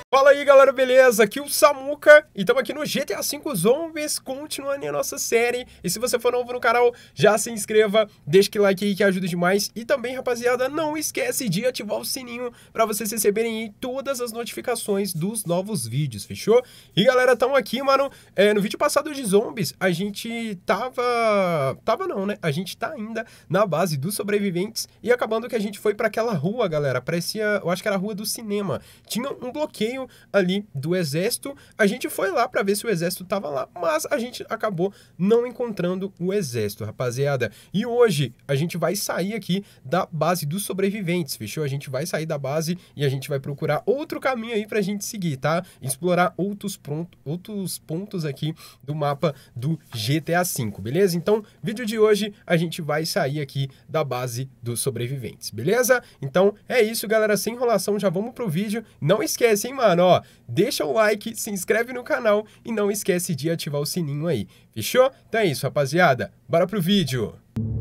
Fala aí galera, beleza? Aqui o Samuca e estamos aqui no GTA V Zombies, continuando a nossa série. E se você for novo no canal, já se inscreva, deixa aquele like aí que ajuda demais. E também, rapaziada, não esquece de ativar o sininho para vocês receberem aí todas as notificações dos novos vídeos, fechou? E galera, estamos aqui, mano, no vídeo passado de Zombies, a gente a gente tá ainda na base dos sobreviventes. E acabando que a gente foi para aquela rua, galera, parecia, eu acho que era a rua do cinema. Tinha um bloqueio ali do exército. A gente foi lá para ver se o exército tava lá, mas a gente acabou não encontrando o exército, rapaziada. E hoje a gente vai sair aqui da base dos sobreviventes, fechou? A gente vai sair da base e a gente vai procurar outro caminho aí pra gente seguir, tá? Explorar outros pontos aqui do mapa do GTA V, beleza? Então, vídeo de hoje a gente vai sair aqui da base dos sobreviventes, beleza? Então, é isso, galera, sem enrolação, já vamos pro vídeo. Não esquece, hein, mano, ó, deixa o like, se inscreve no canal e não esquece de ativar o sininho aí, fechou? Então é isso, rapaziada, bora pro vídeo!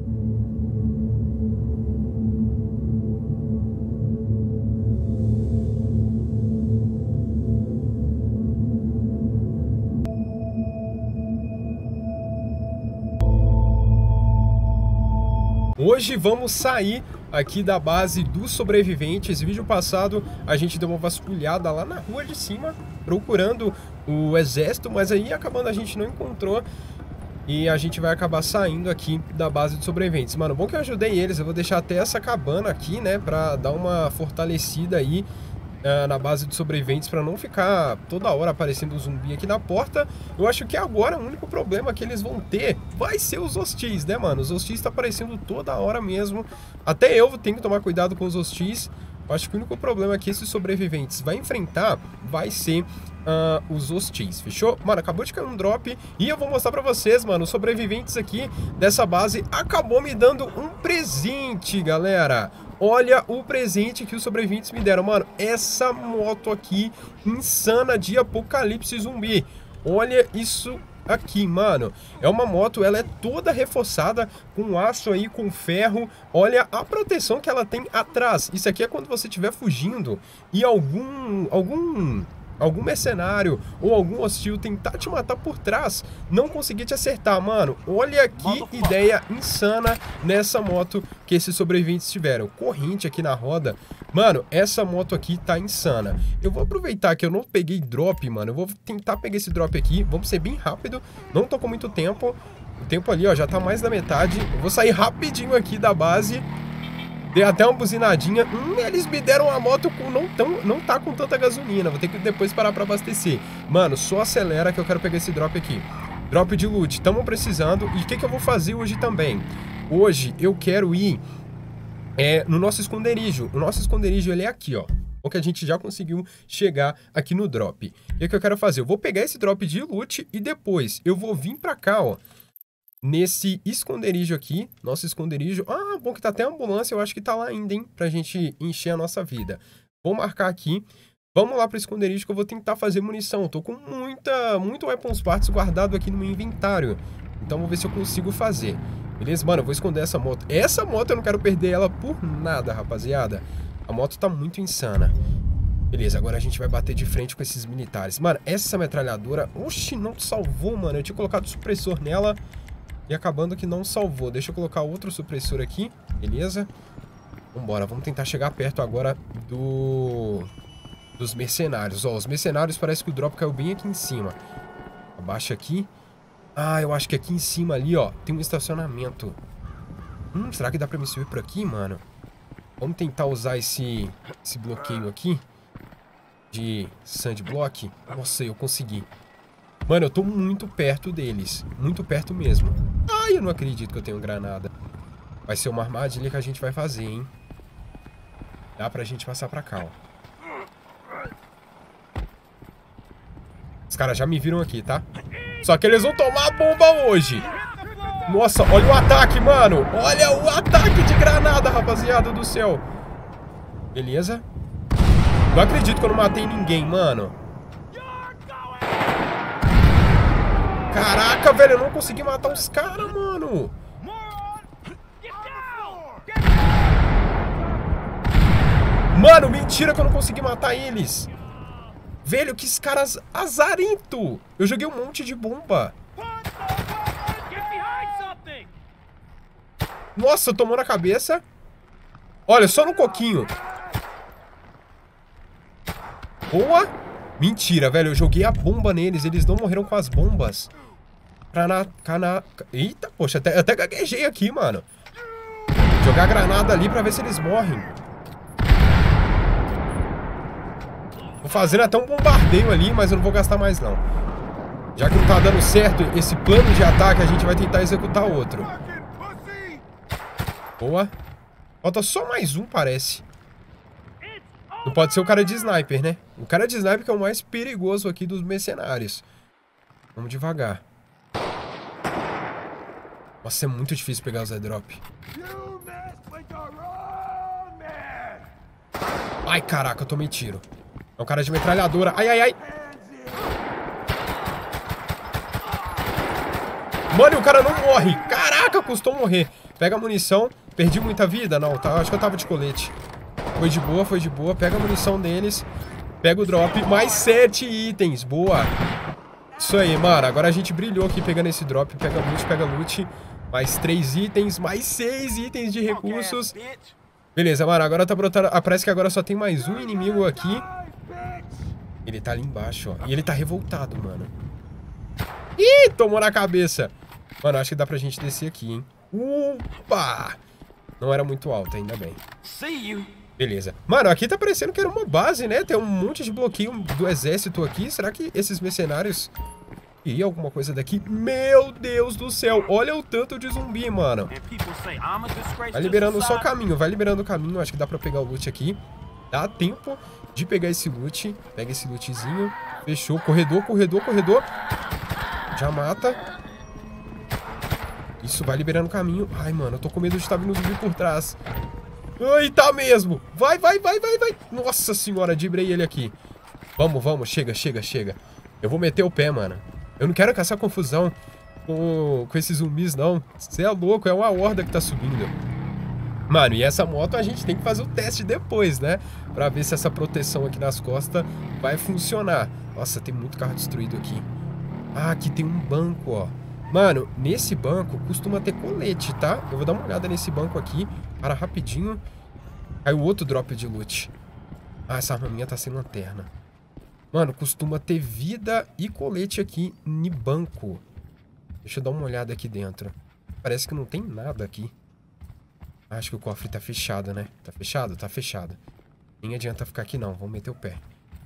Hoje vamos sair aqui da base dos sobreviventes. Vídeo passado a gente deu uma vasculhada lá na rua de cima procurando o exército, mas aí acabando a gente não encontrou e a gente vai acabar saindo aqui da base dos sobreviventes. Mano, bom que eu ajudei eles, eu vou deixar até essa cabana aqui, né, pra dar uma fortalecida aí na base dos sobreviventes, para não ficar toda hora aparecendo um zumbi aqui na porta. Eu acho que agora o único problema que eles vão ter vai ser os hostis, né, mano? Os hostis tá aparecendo toda hora mesmo. Até eu tenho que tomar cuidado com os hostis. Eu acho que o único problema que esses sobreviventes vai enfrentar vai ser os hostis, fechou? Mano, acabou de cair um drop e eu vou mostrar pra vocês, mano, os sobreviventes aqui dessa base acabou me dando um presente, galera. Olha o presente que os sobreviventes me deram, mano. Essa moto aqui, insana de apocalipse zumbi. Olha isso aqui, mano. É uma moto, ela é toda reforçada com aço aí, com ferro. Olha a proteção que ela tem atrás. Isso aqui é quando você estiver fugindo e algum mercenário ou algum hostil tentar te matar por trás, não conseguir te acertar, mano. Olha que ideia insana nessa moto que esses sobreviventes tiveram. Corrente aqui na roda. Mano, essa moto aqui tá insana. Eu vou aproveitar que eu não peguei drop, mano. Eu vou tentar pegar esse drop aqui. Vamos ser bem rápido. Não tô com muito tempo. O tempo ali, ó, já tá mais da metade. Eu vou sair rapidinho aqui da base. Dei até uma buzinadinha. Eles me deram uma moto com não tá com tanta gasolina. Vou ter que depois parar pra abastecer. Mano, só acelera que eu quero pegar esse drop aqui. Drop de loot, estamos precisando. E o que eu vou fazer hoje também? Hoje eu quero ir no nosso esconderijo. O nosso esconderijo, ele é aqui, ó. O que a gente já conseguiu chegar aqui no drop. E o que eu quero fazer? Eu vou pegar esse drop de loot e depois eu vou vir pra cá, ó. Nesse esconderijo aqui, nosso esconderijo. Ah, bom que tá até a ambulância, eu acho que tá lá ainda, hein? Pra gente encher a nossa vida. Vou marcar aqui. Vamos lá pro esconderijo que eu vou tentar fazer munição. Tô com muito weapons parts guardado aqui no meu inventário. Então vou ver se eu consigo fazer. Beleza, mano? Eu vou esconder essa moto. Essa moto eu não quero perder ela por nada, rapaziada. A moto tá muito insana. Beleza, agora a gente vai bater de frente com esses militares. Mano, essa metralhadora... Oxi, não salvou, mano. Eu tinha colocado supressor nela e acabando que não salvou. Deixa eu colocar outro supressor aqui. Beleza? Vambora, vamos tentar chegar perto agora dos mercenários. Ó, os mercenários parece que o drop caiu bem aqui em cima. Abaixa aqui. Ah, eu acho que aqui em cima ali, ó, tem um estacionamento. Será que dá pra me subir por aqui, mano? Vamos tentar usar esse bloqueio aqui de sandblock. Nossa, eu consegui. Mano, eu tô muito perto deles. Muito perto mesmo. Ai, eu não acredito que eu tenho granada. Vai ser uma armadilha que a gente vai fazer, hein? Dá pra gente passar pra cá, ó. Os caras já me viram aqui, tá? Só que eles vão tomar a bomba hoje. Nossa, olha o ataque, mano. Olha o ataque de granada, rapaziada do céu. Beleza. Não acredito que eu não matei ninguém, mano. Caraca, velho, eu não consegui matar os caras, mano. Mano, mentira que eu não consegui matar eles. Velho, que esses caras azarento. Eu joguei um monte de bomba. Nossa, tomou na cabeça. Olha, só no coquinho. Boa. Mentira, velho. Eu joguei a bomba neles. Eles não morreram com as bombas. Eita, poxa. Até gaguejei aqui, mano. Jogar granada ali pra ver se eles morrem. Vou fazendo até um bombardeio ali, mas eu não vou gastar mais, não. Já que não tá dando certo esse plano de ataque, a gente vai tentar executar outro. Boa. Falta só mais um, parece. Não pode ser o cara de sniper, né? O cara de sniper que é o mais perigoso aqui dos mercenários. Vamos devagar. Nossa, é muito difícil pegar os airdrop. Ai, caraca, eu tomei tiro. É um cara de metralhadora. Ai, ai, ai. Mano, e o cara não morre. Caraca, custou morrer. Pega a munição. Perdi muita vida? Não, tá, acho que eu tava de colete. Foi de boa, foi de boa. Pega a munição deles. Pega o drop. Mais 7 itens. Boa. Isso aí, mano. Agora a gente brilhou aqui pegando esse drop. Pega loot, pega loot. Mais 3 itens. Mais 6 itens de recursos. Beleza, mano. Agora tá brotando. Parece que agora só tem mais um inimigo aqui. Ele tá ali embaixo, ó. E ele tá revoltado, mano. Ih, tomou na cabeça. Mano, acho que dá pra gente descer aqui, hein. Opa! Não era muito alto, ainda bem. Beleza. Mano, aqui tá parecendo que era uma base, né? Tem um monte de bloqueio do exército aqui. Será que esses mercenários iriam alguma coisa daqui? Meu Deus do céu. Olha o tanto de zumbi, mano. Vai liberando só caminho. Vai liberando o caminho. Acho que dá pra pegar o loot aqui. Dá tempo de pegar esse loot. Pega esse lootzinho. Fechou. Corredor, corredor, corredor. Já mata. Isso, vai liberando o caminho. Ai, mano, eu tô com medo de estar vindo zumbi por trás. Ai, tá mesmo. Vai, vai, vai, vai, vai. Nossa senhora, dibrei ele aqui. Vamos, vamos. Chega, chega, chega. Eu vou meter o pé, mano. Eu não quero caçar confusão com esses zumbis, não. Você é louco, é uma horda que tá subindo. Mano, e essa moto a gente tem que fazer o teste depois, né? Pra ver se essa proteção aqui nas costas vai funcionar. Nossa, tem muito carro destruído aqui. Ah, aqui tem um banco, ó. Mano, nesse banco costuma ter colete, tá? Eu vou dar uma olhada nesse banco aqui. Para rapidinho. Caiu outro drop de loot. Ah, essa arma minha tá sem lanterna. Mano, costuma ter vida e colete aqui no banco. Deixa eu dar uma olhada aqui dentro. Parece que não tem nada aqui. Acho que o cofre tá fechado, né? Tá fechado? Tá fechado. Nem adianta ficar aqui não, vamos meter o pé.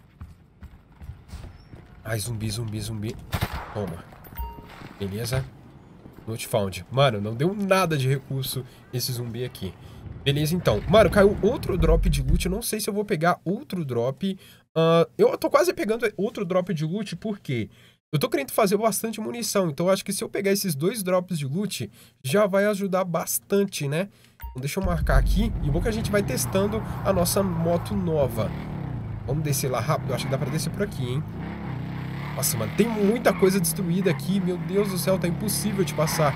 Ai, zumbi, zumbi, zumbi. Toma. Beleza. Loot found. Mano, não deu nada de recurso esse zumbi aqui. Beleza, então. Mano, caiu outro drop de loot. Eu não sei se eu vou pegar outro drop. Eu tô quase pegando outro drop de loot, porque eu tô querendo fazer bastante munição. Então eu acho que se eu pegar esses 2 drops de loot, já vai ajudar bastante, né? Então deixa eu marcar aqui. E bom que a gente vai testando a nossa moto nova. Vamos descer lá rápido. Eu acho que dá pra descer por aqui, hein? Nossa, mano, tem muita coisa destruída aqui. Meu Deus do céu, tá impossível de passar.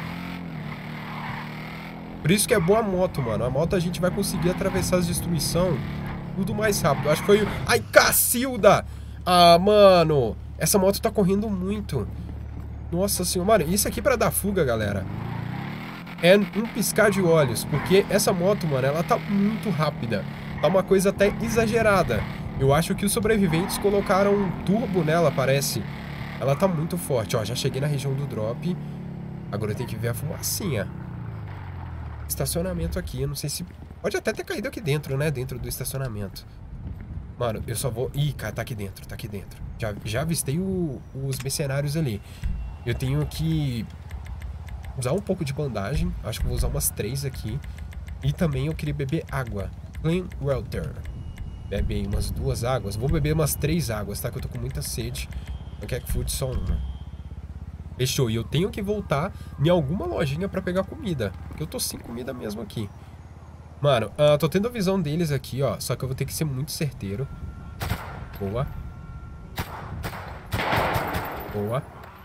Por isso que é boa a moto, mano. A moto a gente vai conseguir atravessar as destruições tudo mais rápido. Acho que foi o... Ai, Cacilda! Ah, mano. Essa moto tá correndo muito. Nossa senhora. Mano, isso aqui pra dar fuga, galera, é um piscar de olhos. Porque essa moto, mano, ela tá muito rápida. Tá uma coisa até exagerada. Eu acho que os sobreviventes colocaram um turbo nela, parece. Ela tá muito forte, ó. Já cheguei na região do drop. Agora eu tenho que ver a fumacinha. Estacionamento aqui, eu não sei se... Pode até ter caído aqui dentro, né? Dentro do estacionamento. Mano, eu só vou... Ih, cara, tá aqui dentro, tá aqui dentro. Já avistei os mercenários ali. Eu tenho que usar um pouco de bandagem. Acho que vou usar umas 3 aqui. E também eu queria beber água. Clean water. Bebe aí umas 2 águas. Vou beber umas 3 águas, tá? Que eu tô com muita sede. Não quero que food só uma. Fechou. E eu tenho que voltar em alguma lojinha pra pegar comida. Porque eu tô sem comida mesmo aqui. Mano, tô tendo a visão deles aqui, ó. Só que eu vou ter que ser muito certeiro. Boa. Boa.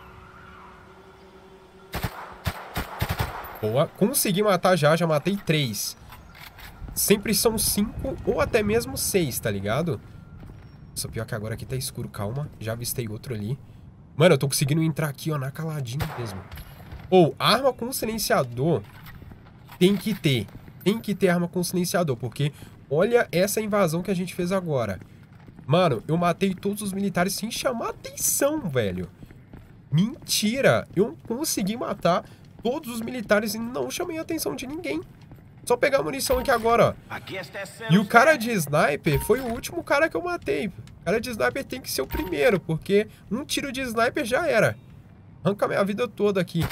Boa. Consegui matar já matei 3. Sempre são 5 ou até mesmo 6, tá ligado? Nossa, pior que agora aqui tá escuro. Calma, já avistei outro ali. Mano, eu tô conseguindo entrar aqui, ó, na caladinha mesmo. Ou, arma com silenciador tem que ter. Tem que ter arma com silenciador, porque olha essa invasão que a gente fez agora. Mano, eu matei todos os militares sem chamar atenção, velho. Mentira! Eu consegui matar todos os militares e não chamei a atenção de ninguém. Só pegar a munição aqui agora, ó. E o cara de sniper foi o último cara que eu matei. O cara de sniper tem que ser o primeiro, porque um tiro de sniper já era. Arranca minha vida toda aqui.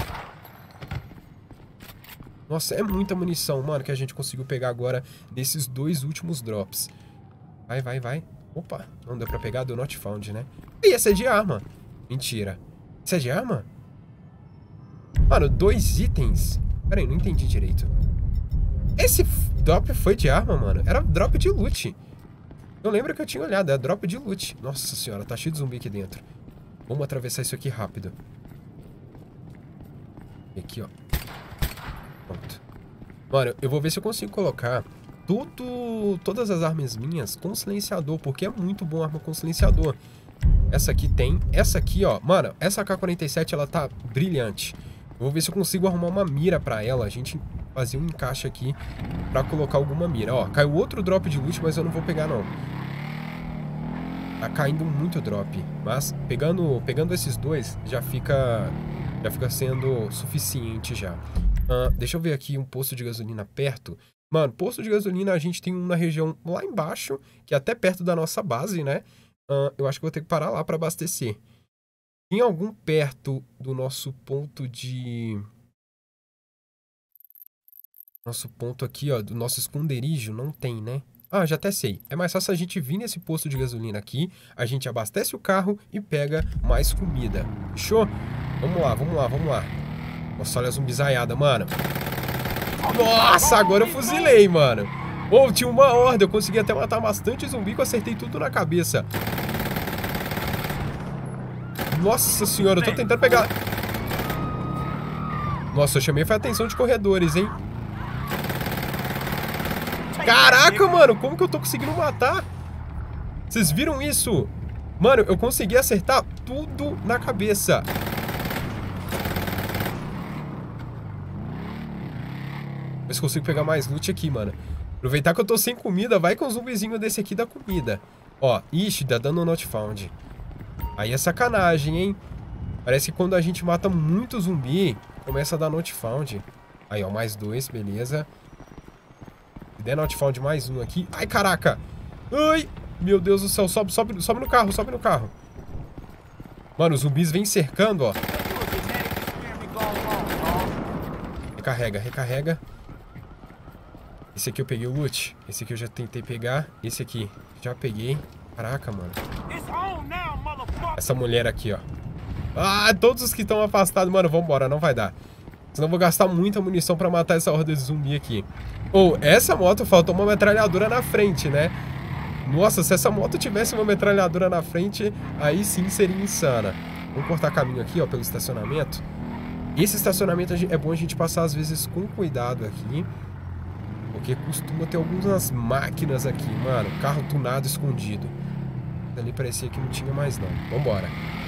Nossa, é muita munição, mano, que a gente conseguiu pegar agora nesses 2 últimos drops. Vai, vai, vai. Opa, não deu pra pegar, deu not found, né? E essa é de arma. Mentira. Isso é de arma? Mano, 2 itens. Pera aí, não entendi direito. Esse drop foi de arma, mano. Era drop de loot. Eu lembro que eu tinha olhado, era drop de loot. Nossa senhora, tá cheio de zumbi aqui dentro. Vamos atravessar isso aqui rápido. E aqui, ó. Pronto. Mano, eu vou ver se eu consigo colocar todas as armas minhas com silenciador, porque é muito bom a arma com silenciador. Essa aqui tem. Essa aqui, ó. Mano, essa AK-47, ela tá brilhante. Eu vou ver se eu consigo arrumar uma mira pra ela. A gente fazer um encaixe aqui pra colocar alguma mira. Ó, caiu outro drop de loot, mas eu não vou pegar, não. Tá caindo muito drop. Mas pegando esses 2, já fica sendo suficiente já. Deixa eu ver aqui um posto de gasolina perto. Mano, posto de gasolina a gente tem um na região lá embaixo, que é até perto da nossa base, né? Eu acho que vou ter que parar lá pra abastecer. Tem algum perto do nosso ponto de... Nosso ponto aqui, ó, do nosso esconderijo? Não tem, né? Ah, já até sei. É mais fácil a gente vir nesse posto de gasolina aqui, a gente abastece o carro e pega mais comida. Fechou? Vamos lá, vamos lá, vamos lá. Nossa, olha a zumbizaiada, mano. Nossa, agora eu fuzilei, mano. Oh, tinha uma horda, eu consegui até matar bastante zumbi que eu acertei tudo na cabeça. Nossa senhora, eu tô tentando pegar... Nossa, eu chamei a atenção de corredores, hein? Caraca, mano, como que eu tô conseguindo matar? Vocês viram isso? Mano, eu consegui acertar tudo na cabeça. Ver se consigo pegar mais loot aqui, mano. Aproveitar que eu tô sem comida, vai com um zumbizinho desse aqui da comida. Ó, ixi, tá dando not found. Aí é sacanagem, hein? Parece que quando a gente mata muito zumbi, começa a dar not found. Aí, ó, mais 2, beleza. Se der not found mais um aqui... Ai, caraca! Ai! Meu Deus do céu, sobe no carro, sobe no carro. Mano, os zumbis vêm cercando, ó. Recarrega, recarrega. Esse aqui eu peguei o loot. Esse aqui eu já tentei pegar. Esse aqui, já peguei. Caraca, mano. Essa mulher aqui, ó. Ah, todos os que estão afastados. Mano, vambora, não vai dar. Senão eu vou gastar muita munição pra matar essa horda de zumbi aqui. Ou, essa moto faltou uma metralhadora na frente, né? Nossa, se essa moto tivesse uma metralhadora na frente, aí sim seria insana. Vamos cortar caminho aqui, ó, pelo estacionamento. Esse estacionamento é bom a gente passar, às vezes, com cuidado aqui. Porque costuma ter algumas máquinas aqui, mano. Carro tunado escondido. Ali parecia que não tinha mais, não. Vambora.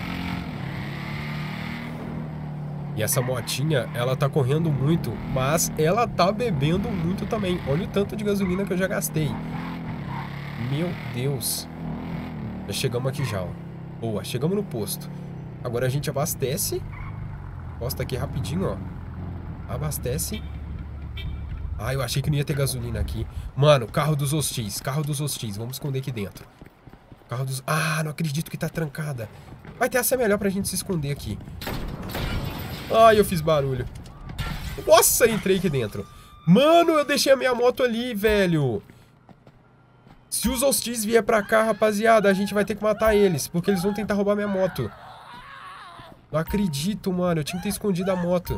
E essa motinha, ela tá correndo muito, mas ela tá bebendo muito também. Olha o tanto de gasolina que eu já gastei. Meu Deus. Já chegamos aqui já, ó. Boa, chegamos no posto. Agora a gente abastece. Posta aqui rapidinho, ó. Abastece. Ah, eu achei que não ia ter gasolina aqui. Mano, carro dos hostis, carro dos hostis. Vamos esconder aqui dentro. Carro dos... Ah, não acredito que tá trancada. Vai ter essa melhor pra gente se esconder aqui. Ai, eu fiz barulho. Nossa, entrei aqui dentro. Mano, eu deixei a minha moto ali, velho. Se os hostis vier pra cá, rapaziada, a gente vai ter que matar eles, porque eles vão tentar roubar minha moto. Não acredito, mano. Eu tinha que ter escondido a moto.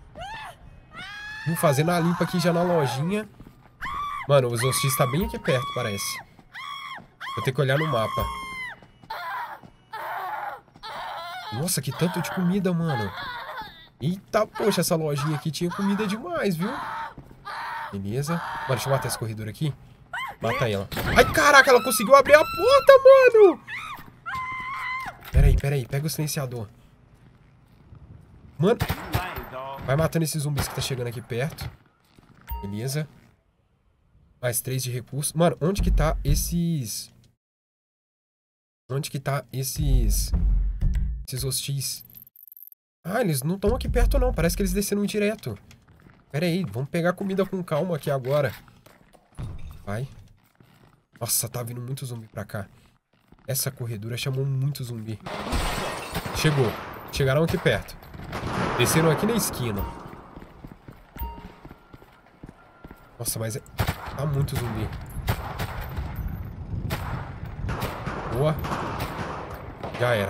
Vou fazendo a limpa aqui já na lojinha. Mano, os hostis tá bem aqui perto, parece. Vou ter que olhar no mapa. Nossa, que tanto de comida, mano. Eita, poxa, essa lojinha aqui tinha comida demais, viu? Beleza. Bora, deixa eu matar esse corredor aqui. Mata ela. Ai, caraca, ela conseguiu abrir a porta, mano. Pera aí. Pega o silenciador. Mano. Vai matando esses zumbis que tá chegando aqui perto. Beleza. Mais 3 de recurso. Mano, onde que tá esses... Onde que tá esses hostis? Ah, eles não estão aqui perto não. Parece que eles desceram direto. Pera aí, vamos pegar comida com calma aqui agora. Vai. Nossa, tá vindo muito zumbi pra cá. Essa corredora chamou muito zumbi. Chegou. Chegaram aqui perto. Desceram aqui na esquina. Nossa, mas tá muito zumbi. Boa. Já era.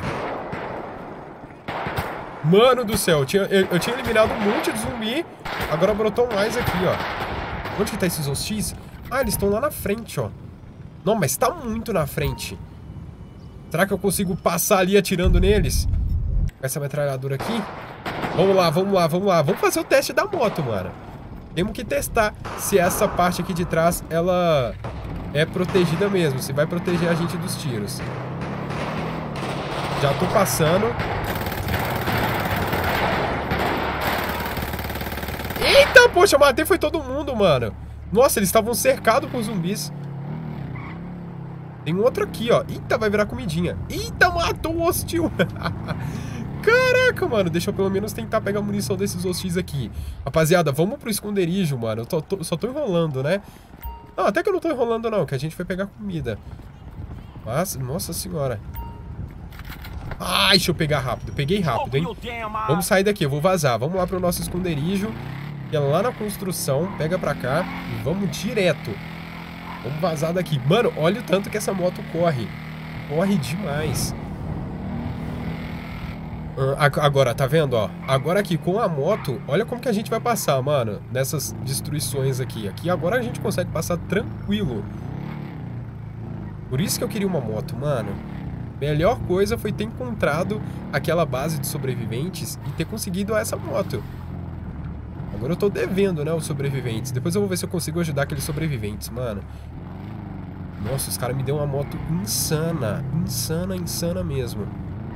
Mano do céu, eu tinha eliminado um monte de zumbi. Agora brotou mais aqui, ó. Onde que tá esses hostis? Ah, eles estão lá na frente, ó. Não, mas tá muito na frente. Será que eu consigo passar ali atirando neles? Com essa metralhadora aqui? Vamos lá. Vamos fazer o teste da moto, mano. Temos que testar se essa parte aqui de trás, ela é protegida mesmo. Se vai proteger a gente dos tiros. Já tô passando. Eita, poxa, matei foi todo mundo, mano. Nossa, eles estavam cercados por zumbis. Tem um outro aqui, ó. Eita, vai virar comidinha. Eita, matou o hostil. Caraca, mano. Deixa eu pelo menos tentar pegar a munição desses hostis aqui. Rapaziada, vamos pro esconderijo, mano. Eu só tô enrolando, né? Não, até que eu não tô enrolando, não. Que a gente foi pegar comida. Mas, nossa senhora. Ai, deixa eu pegar rápido. Peguei rápido, hein? Vamos sair daqui, eu vou vazar. Vamos lá pro nosso esconderijo. Que é lá na construção. Pega pra cá e vamos direto. Vamos vazar daqui. Mano, olha o tanto que essa moto corre. Corre demais. Agora, tá vendo, ó? Agora aqui com a moto, olha como que a gente vai passar, mano. Nessas destruições aqui. Aqui agora a gente consegue passar tranquilo. Por isso que eu queria uma moto, mano. Melhor coisa foi ter encontrado aquela base de sobreviventes e ter conseguido essa moto. Agora eu tô devendo, né, os sobreviventes. Depois eu vou ver se eu consigo ajudar aqueles sobreviventes, mano. Nossa, os caras me deu uma moto insana. Insana mesmo.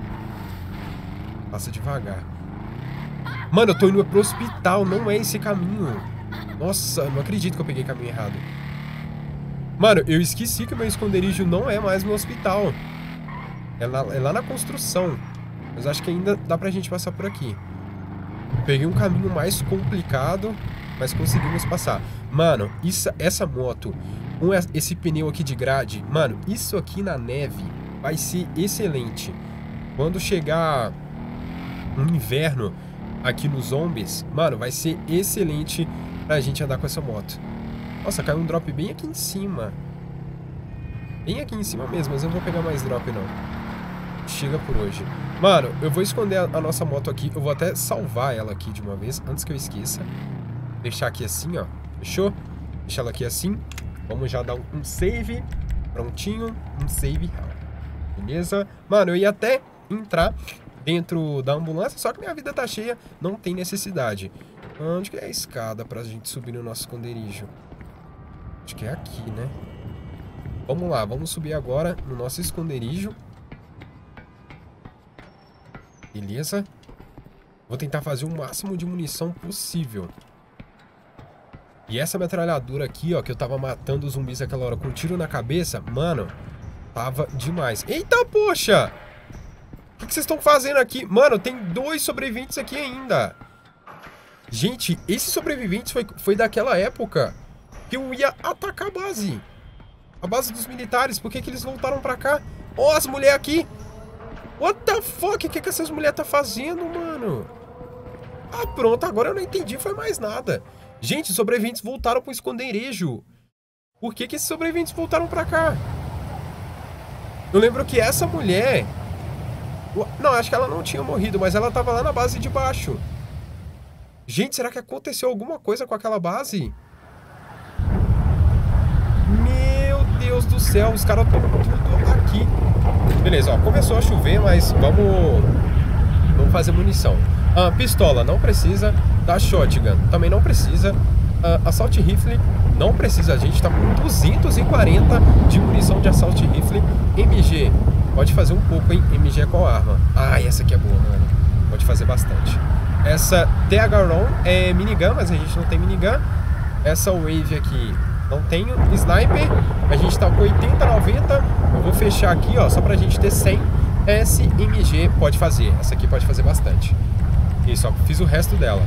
Passa devagar. Mano, eu tô indo pro hospital, não é esse caminho. Nossa, não acredito que eu peguei caminho errado. Mano, eu esqueci que o meu esconderijo não é mais no hospital. É lá na construção. Mas acho que ainda dá pra gente passar por aqui. Peguei um caminho mais complicado, mas conseguimos passar. Mano, essa moto com esse pneu aqui de grade, mano, isso aqui na neve vai ser excelente. Quando chegar um inverno aqui nos zombies, mano, vai ser excelente pra gente andar com essa moto. Nossa, caiu um drop bem aqui em cima. Bem aqui em cima mesmo, mas eu não vou pegar mais drop, não. Chega por hoje. Mano, eu vou esconder a nossa moto aqui. Eu vou até salvar ela aqui de uma vez, antes que eu esqueça. Deixar aqui assim, ó. Fechou? Deixar ela aqui assim. Vamos já dar um save. Prontinho. Um save. Beleza? Mano, eu ia até entrar dentro da ambulância, só que minha vida tá cheia. Não tem necessidade. Onde que é a escada pra gente subir no nosso esconderijo? Acho que é aqui, né? Vamos lá, vamos subir agora no nosso esconderijo. Beleza. Vou tentar fazer o máximo de munição possível. E essa metralhadora aqui, ó, que eu tava matando os zumbis naquela hora com um tiro na cabeça, mano, tava demais. Eita, poxa! O que vocês estão fazendo aqui? Mano, tem 2 sobreviventes aqui ainda. Gente, esses sobreviventes foi daquela época que eu ia atacar a base. A base dos militares. Por que eles voltaram pra cá? Ó, as mulheres aqui. What the fuck? O que essas mulheres tá fazendo, mano? Ah, pronto. Agora eu não entendi. Foi mais nada. Gente, os sobreviventes voltaram pro esconderijo. Por que esses sobreviventes voltaram pra cá? Eu lembro que essa mulher... Não, acho que ela não tinha morrido, mas ela tava lá na base de baixo. Gente, será que aconteceu alguma coisa com aquela base? Meu Deus do céu, os caras estão tudo aqui. Beleza, ó, começou a chover, mas vamos fazer munição. Pistola, não precisa. Da shotgun, também não precisa. Assault Rifle não precisa, a gente tá com 240 de munição de Assault Rifle. MG, pode fazer um pouco, hein? MG é qual arma? Ah, essa aqui é boa, mano. Pode fazer bastante. Essa TH-ROM é minigun, mas a gente não tem minigun. Essa Wave aqui não tenho. Sniper, a gente tá com 80, 90. Eu vou fechar aqui, ó, só pra gente ter 100. SMG pode fazer. Essa aqui pode fazer bastante. Isso, ó, fiz o resto dela.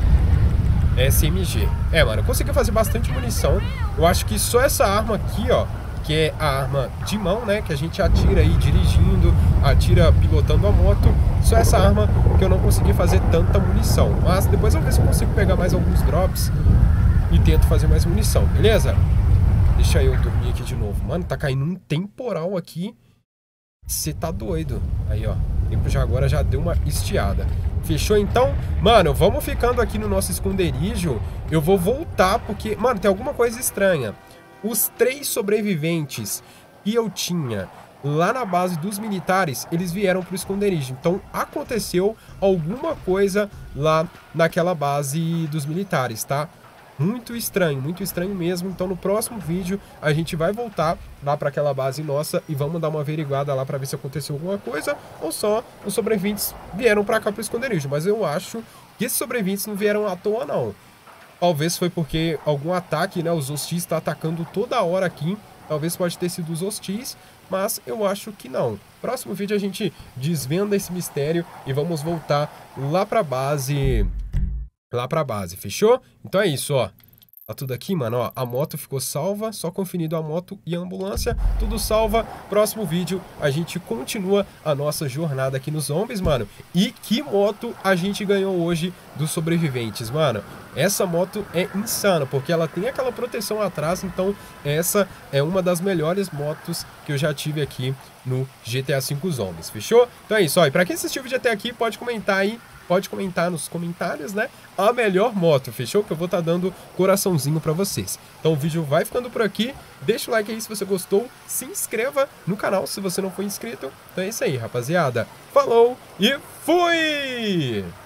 SMG. Mano, eu consegui fazer bastante munição. Eu acho que só essa arma aqui, ó, que é a arma de mão, né, que a gente atira aí dirigindo, atira pilotando a moto. Só essa arma que eu não consegui fazer tanta munição. Mas depois eu vou ver se eu consigo pegar mais alguns drops e tento fazer mais munição, beleza? Deixa eu dormir aqui de novo. Mano, tá caindo um temporal aqui. Você tá doido. Aí, ó. O tempo já agora já deu uma estiada. Fechou, então? Mano, vamos ficando aqui no nosso esconderijo. Eu vou voltar porque... Mano, tem alguma coisa estranha. Os 3 sobreviventes que eu tinha lá na base dos militares, eles vieram pro esconderijo. Então, aconteceu alguma coisa lá naquela base dos militares, tá? Muito estranho mesmo. Então no próximo vídeo a gente vai voltar lá para aquela base nossa e vamos dar uma averiguada lá para ver se aconteceu alguma coisa ou só os sobreviventes vieram para cá pro esconderijo. Mas eu acho que esses sobreviventes não vieram à toa, não. Talvez foi porque algum ataque, né? Os hostis estão atacando toda hora aqui. Talvez pode ter sido os hostis, mas eu acho que não. Próximo vídeo a gente desvenda esse mistério e vamos voltar lá para base. Fechou? Então é isso, ó. Tá tudo aqui, mano, ó. A moto ficou salva, só conferindo a moto e a ambulância. Tudo salva. Próximo vídeo a gente continua a nossa jornada aqui nos zombies, mano. E que moto a gente ganhou hoje dos sobreviventes, mano. Essa moto é insana, porque ela tem aquela proteção atrás, então essa é uma das melhores motos que eu já tive aqui no GTA V Zombies, fechou? Então é isso, ó. E pra quem assistiu o vídeo até aqui, pode comentar aí. Pode comentar nos comentários, né? A melhor moto, fechou? Que eu vou estar dando coraçãozinho pra vocês. Então o vídeo vai ficando por aqui. Deixa o like aí se você gostou. Se inscreva no canal se você não for inscrito. Então é isso aí, rapaziada. Falou e fui!